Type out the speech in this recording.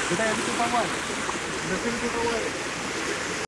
बेटा ये भी तो कौवा है, इधर से भी तो कौवा है।